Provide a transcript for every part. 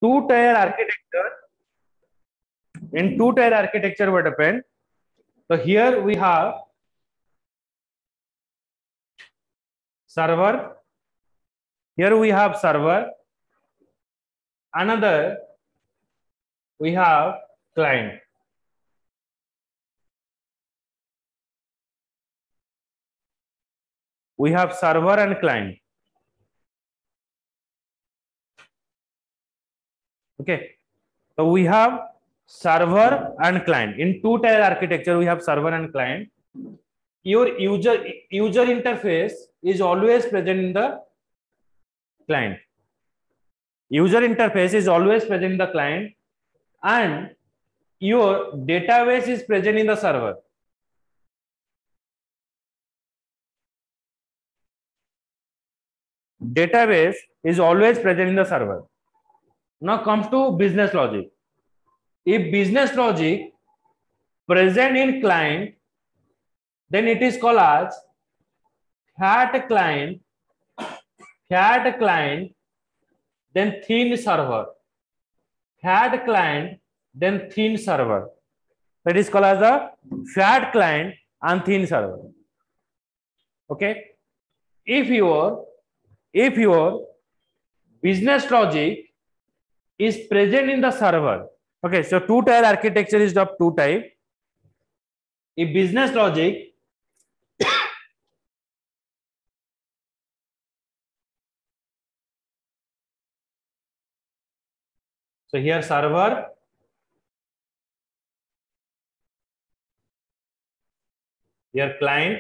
two-tier architecture. In two-tier architecture, what happened? So here we have server. Here we have server. Another we have client. We have server and client. Okay. So we have server and client. In two-tier architecture, we have server and client. Your user interface is always present in the client. User interface is always present in the client, and your database is present in the server. Database is always present in the server. Now comes to business logic. If business logic present in client, then it is called as fat client, then thin server. Fat client, then thin server. That is called as a fat client and thin server. Okay. If your business logic is present in the server. Okay, so two-tier architecture is of two types. If business logic so here server, here client.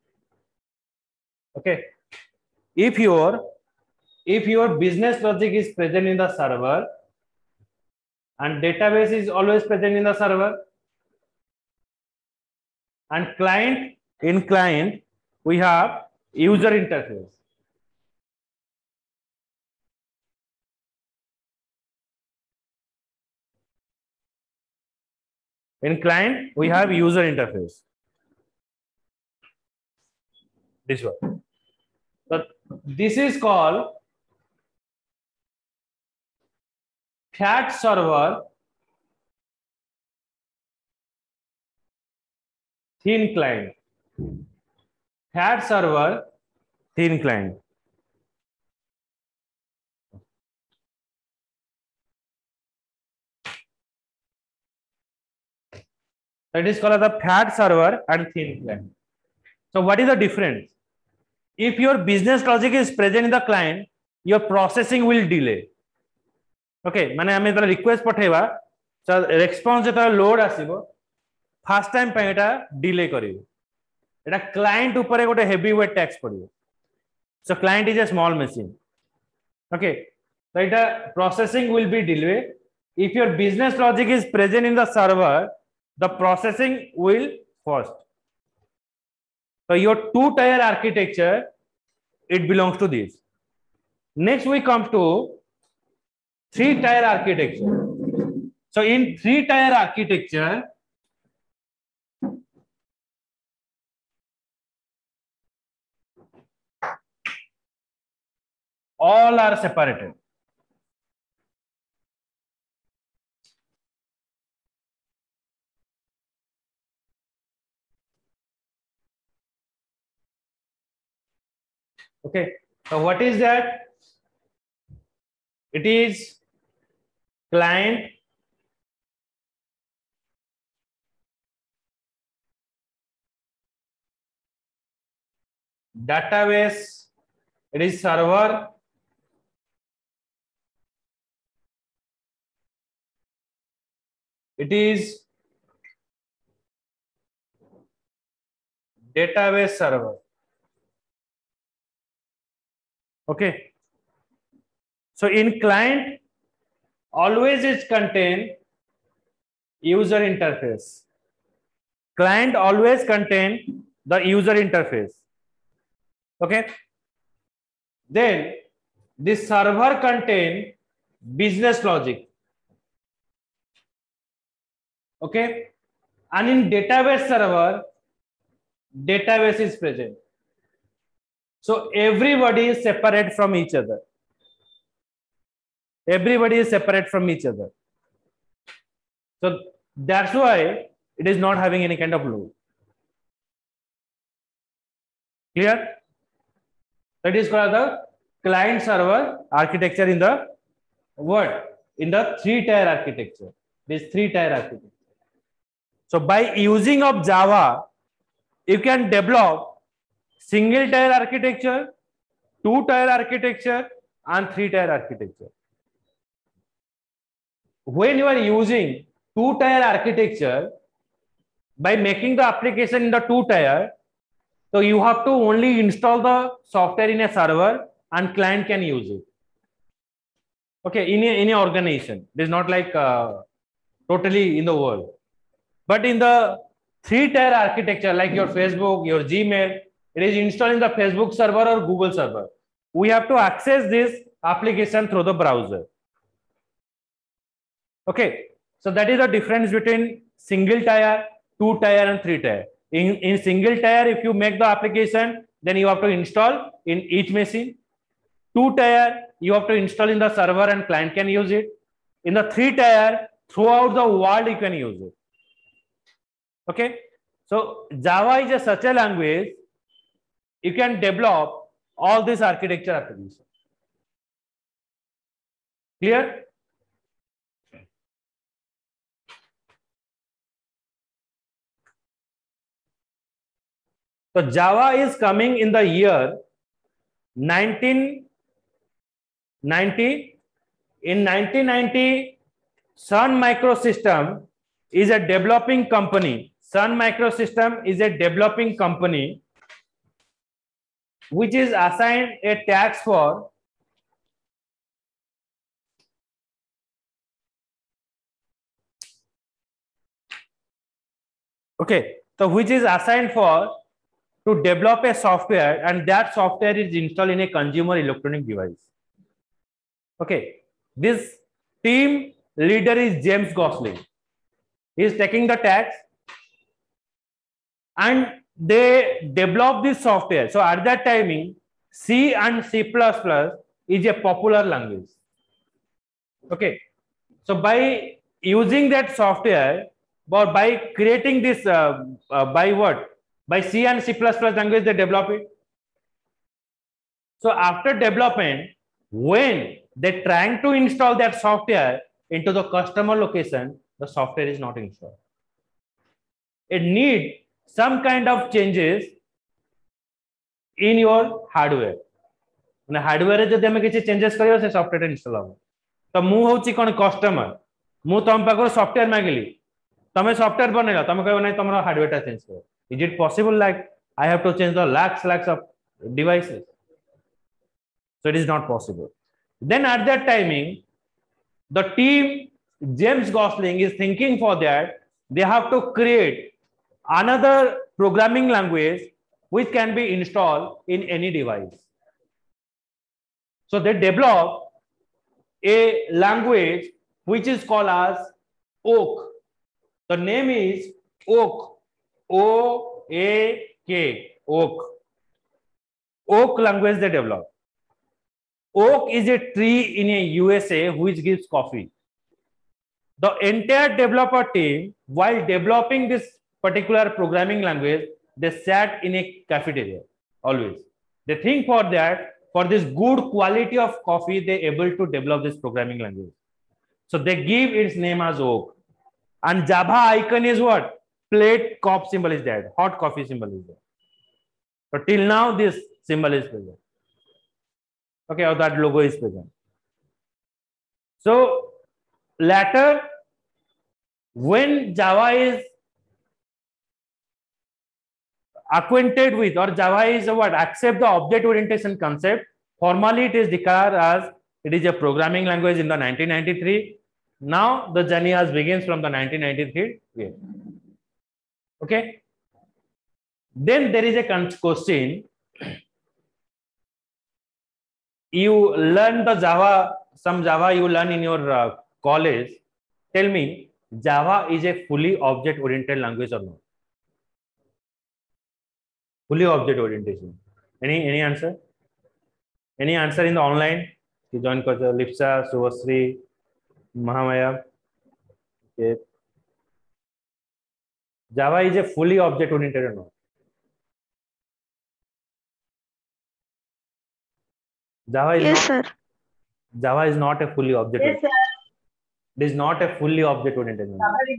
Okay, if your business logic is present in the server and database is always present in the server, and client, in client we have user interface. In client we have user interface. This one. So this is called fat server, thin client. Fat server, thin client. That is called as the fat server and thin client. So what is the difference? If your business logic is present in the client, your processing will delay. Okay, माने हमें तला request पठेवा, so response जता load आसीबो, first time पे एटा delay करियो. एटा client ऊपर गोटे heavy weight tax पड़ियो. So client is a small machine. Okay, so Etah processing will be delay. If your business logic is present in the server, the processing will first. So your two-tier architecture, it belongs to this. Next we come to three-tier architecture. So in three-tier architecture, all are separated. Okay, so what is that? It is client, database, it is server, it is database server. Okay, so in client always is contain user interface. Client always contain the user interface. Okay, then this server contain business logic. Okay, and in database server, database is present. So everybody is separate from each other. Everybody is separate from each other. So that's why it is not having any kind of load. Clear? That is called the client server architecture in the what? In the 3-tier architecture. This 3-tier architecture. So by using of Java, you can develop single tier architecture, 2-tier architecture, and 3-tier architecture. When you are using 2-tier architecture, by making the application in the 2-tier, so you have to only install the software in a server and client can use it. Okay, in a organization, it is not like totally in the world. But in the 3-tier architecture, like your Facebook, your Gmail, it is installed in the Facebook server or Google server. We have to access this application through the browser. Okay, so that is the difference between single tier, 2-tier, and 3-tier. In single tier, if you make the application, then you have to install in each machine. 2-tier, you have to install in the server and client can use it. In the 3-tier, throughout the world, you can use it. Okay, so Java is a such a language, you can develop all this architecture application. Clear? So Java is coming in the year 1990. In 1990, Sun Microsystem is a developing company. Sun Microsystem is a developing company which is assigned a tax for so which is assigned for to develop a software, and that software is installed in a consumer electronic device. Okay, this team leader is James Gosling. He is taking the tax and they develop this software. So at that timing, C and C++ is a popular language. Okay, so by using that software, or by creating this by what? By C and C++ language, they develop it. So after development, when they're trying to install that software into the customer location, the software is not installed. It needs some kind of changes in your hardware. Hardware जब हमें किसी changes करियो से software install होगा. तो मु होची कौन customer, मु तम पाकर software मांगली, तमें software बनेगा, तमें कहो नहीं तमरा hardware टा change करो. Is it possible like I have to change the lakhs of devices? So it is not possible. Then at that timing, the team James Gosling is thinking for that they have to create another programming language which can be installed in any device. So they develop a language which is called as Oak. The name is Oak. O-A-K. Oak. Oak language they develop. Oak is a tree in a USA which gives coffee. The entire developer team, while developing this particular programming language, they sat in a cafeteria always. They think for that, for this good quality of coffee, they able to develop this programming language. So they give its name as Oak. And Java icon is what? Plate cup symbol is there. Hot coffee symbol is there. So till now, this symbol is present. Okay, or that logo is present. So later, when Java is acquainted with, or Java is what? Accept the object orientation concept, formally it is declared as it is a programming language in the 1993. Now the journey has begins from the 1993 year. Okay. Then there is a question. You learn the Java, some Java you learn in your college. Tell me, Java is a fully object oriented language or not? Fully object orientation. Any answer? Any answer in the online? join Lipsa, Subhasri, Mahamaya. Okay. Java is a fully object oriented or not? Java is not a fully object oriented. It is not a fully object oriented language.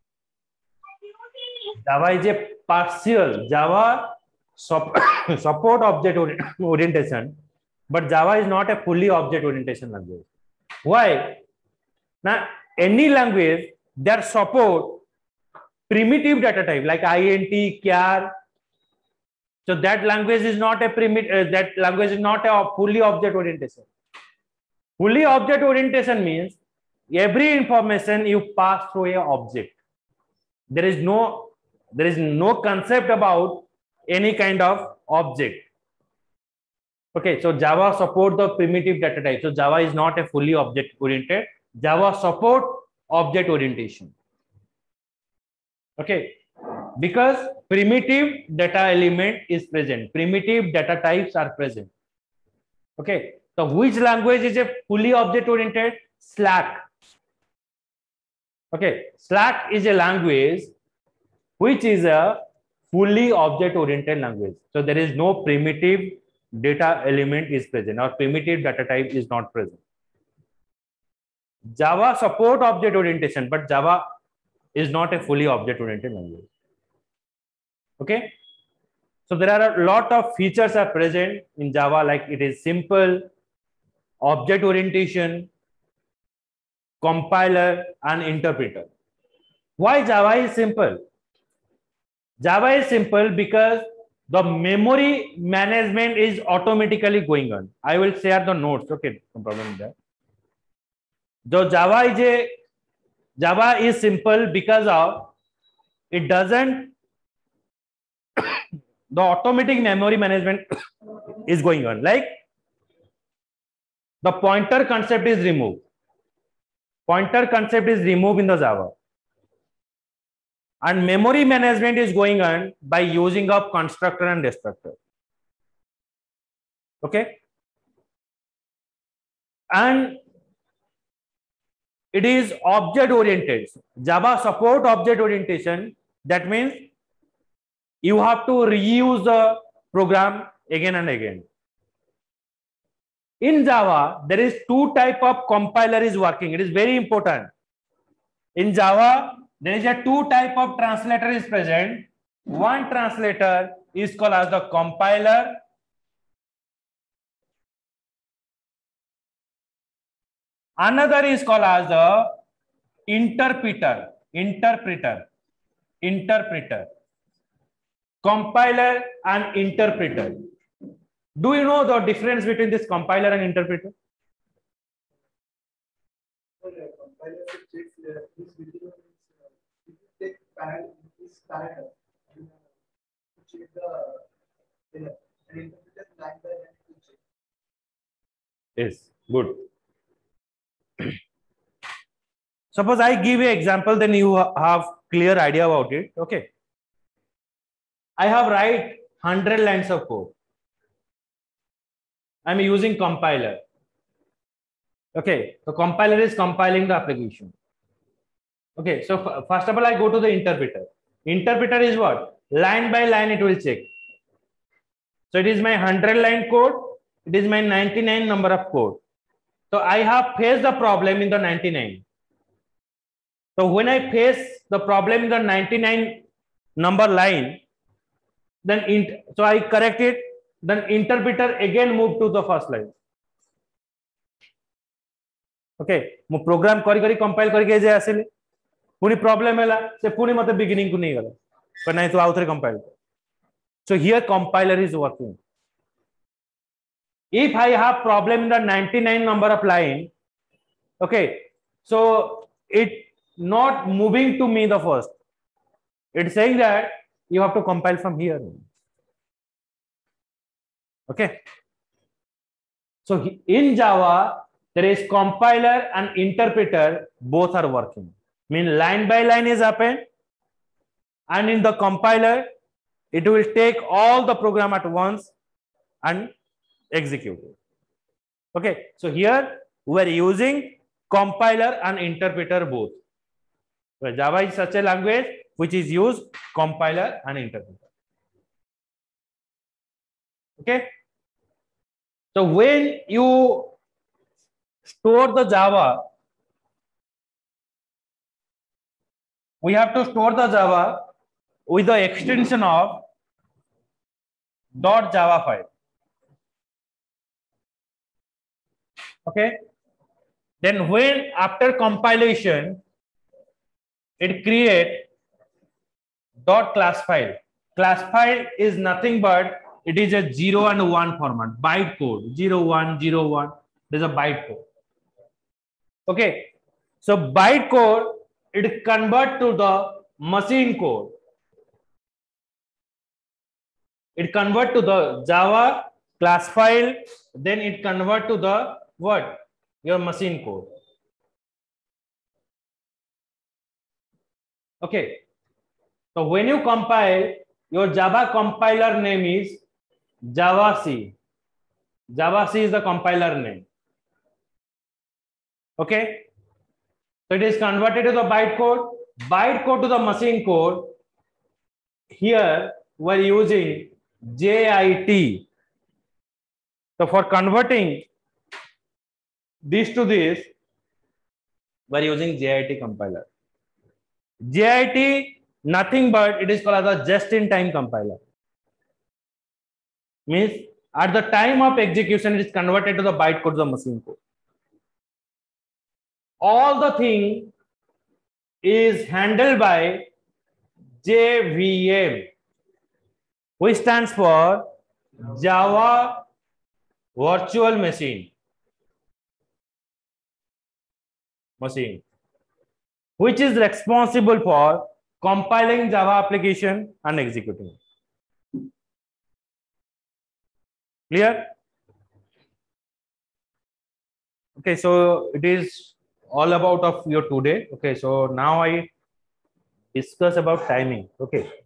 Java is a partial. Java support object orientation, but Java is not a fully object orientation language. Why? Now, any language that support primitive data type like int, char, so that language is not a primitive. That language is not a fully object orientation. Fully object orientation means every information you pass through a object. There is no concept about any kind of object. Okay, so Java support the primitive data type. So Java is not a fully object oriented. Java support object orientation. Okay, because primitive data element is present, primitive data types are present. Okay, so which language is a fully object oriented? Slack. Okay, Slack is a language which is a fully object oriented language. So there is no primitive data element is present or primitive data type is not present. Java support object orientation, but Java is not a fully object oriented language. Okay, so there are a lot of features are present in Java, like it is simple, object orientation, compiler, and interpreter. Why Java is simple? Java is simple because the memory management is automatically going on. I will share the notes. Okay, no problem there. So Java is simple because of it doesn't the automatic memory management is going on. Like the pointer concept is removed. Pointer concept is removed in the Java. And memory management is going on by using of constructor and destructor. Okay. And it is object oriented. Java support object orientation. That means you have to reuse the program again and again. In Java, there is two type of compiler is working. It is very important. In Java, there is a two type of translator is present. One translator is called as the compiler. Another is called as the interpreter. Compiler and interpreter. Do you know the difference between this compiler and interpreter? Yes, good. Suppose I give you an example, then you have clear idea about it. Okay. I have write 100 lines of code. I'm using compiler. Okay, so compiler is compiling the application. Okay, so first of all, I go to the interpreter. Interpreter is what? Line by line, it will check. So it is my 100 line code. It is my 99 number of code. So I have faced the problem in the 99. So when I face the problem in the 99 number line, then so I correct it. Then interpreter again move to the first line. Okay, मु program करी compile करके जे आसिले पुनी problem हैला से पुनी मते beginning को नहीं गला पर नहीं तो आउथरे compile. So here compiler is working. If I have problem in the 99 number of line, okay, so it not moving to me the first. It's saying that you have to compile from here. Okay. So in Java, there is compiler and interpreter, both are working. Mean line by line is happened, and in the compiler, it will take all the program at once and execute it. Okay, so here we are using compiler and interpreter both. So Java is such a language which is used compiler and interpreter. Okay, so when you store the Java, we have to store the Java with the extension of .java file. Okay, then when after compilation it create .class file. Class file is nothing but it is a 0 and 1 format, byte code, 0 1 0 1. There's a byte code. Okay, so byte code it convert to the machine code. It convert to the Java class file, then it convert to the what? Your machine code. Okay, so when you compile, your Java compiler name is Java C. Java C is the compiler name. Okay, so it is converted to the byte code to the machine code. Here we are using JIT. So for converting this to this, we are using JIT compiler. JIT nothing but it is called as a just-in-time compiler. Means at the time of execution, it is converted to the byte code to the machine code. All the thing is handled by JVM, which stands for Java Virtual Machine, which is responsible for compiling Java application and executing it. Clear? Okay, so it is all about of your today. Okay, so now I discuss about timing. Okay.